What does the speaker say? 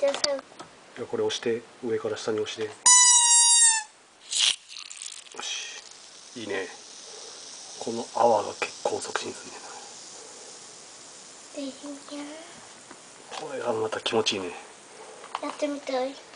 じゃあさ、 これ押して、上から下に押して。よし、いいね。この泡が結構促進するね。これがまた気持ちいいね。 やってみたい。